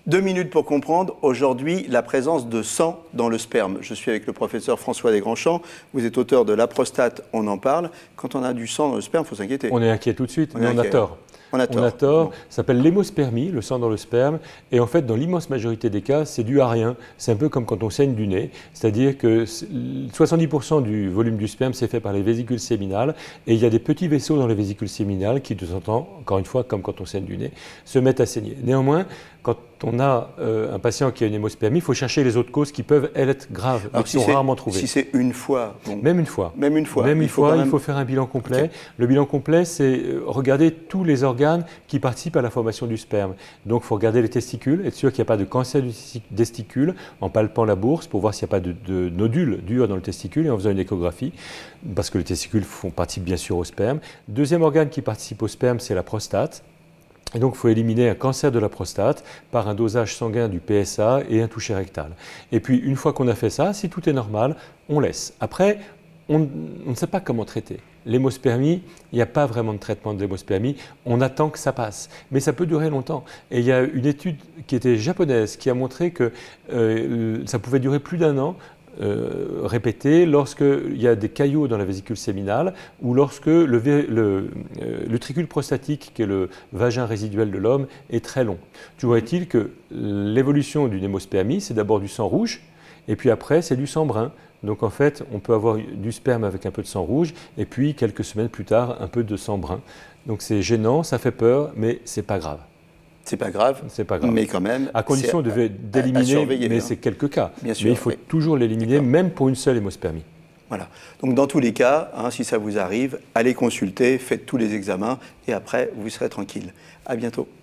2 minutes pour comprendre aujourd'hui la présence de sang dans le sperme. Je suis avec le professeur François Desgrandchamps. Vous êtes auteur de La prostate, on en parle. Quand on a du sang dans le sperme, il faut s'inquiéter. On est inquiet tout de suite, mais on a tort. On a tort. Bon. Ça s'appelle l'hémospermie, le sang dans le sperme. Et en fait, dans l'immense majorité des cas, c'est dû à rien. C'est un peu comme quand on saigne du nez. C'est-à-dire que 70% du volume du sperme, c'est fait par les vésicules séminales. Et il y a des petits vaisseaux dans les vésicules séminales qui, de temps en temps, encore une fois, comme quand on saigne du nez, se mettent à saigner. Néanmoins, quand on a un patient qui a une hémospermie, il faut chercher les autres causes qui peuvent, elles, être graves, mais qui sont rarement trouvées. Si c'est une fois bon. Même une fois. Même une fois. Même une fois, il faut faire un bilan complet. Okay. Le bilan complet, c'est regarder tous les organes qui participent à la formation du sperme. Donc, il faut regarder les testicules, être sûr qu'il n'y a pas de cancer du testicule, en palpant la bourse pour voir s'il n'y a pas de nodules durs dans le testicule et en faisant une échographie, parce que les testicules font partie bien sûr au sperme. Deuxième organe qui participe au sperme, c'est la prostate. Et donc, il faut éliminer un cancer de la prostate par un dosage sanguin du PSA et un toucher rectal. Et puis, une fois qu'on a fait ça, si tout est normal, on laisse. Après, on ne sait pas comment traiter. L'hémospermie, il n'y a pas vraiment de traitement de l'hémospermie, on attend que ça passe. Mais ça peut durer longtemps. Et il y a une étude qui était japonaise qui a montré que ça pouvait durer plus d'1 an. Répété lorsqu'il y a des caillots dans la vésicule séminale ou lorsque l'utricule prostatique, qui est le vagin résiduel de l'homme, est très long. Toujours est-il que l'évolution d'une hémospermie, c'est d'abord du sang rouge et puis après c'est du sang brun. Donc en fait, on peut avoir du sperme avec un peu de sang rouge et puis quelques semaines plus tard, un peu de sang brun. Donc c'est gênant, ça fait peur, mais c'est pas grave. C'est pas grave, mais quand même. À condition d'éliminer, mais c'est quelques cas. Bien sûr, mais il faut toujours l'éliminer, même pour une seule hémospermie. Voilà. Donc dans tous les cas, si ça vous arrive, allez consulter, faites tous les examens et après, vous serez tranquille. À bientôt.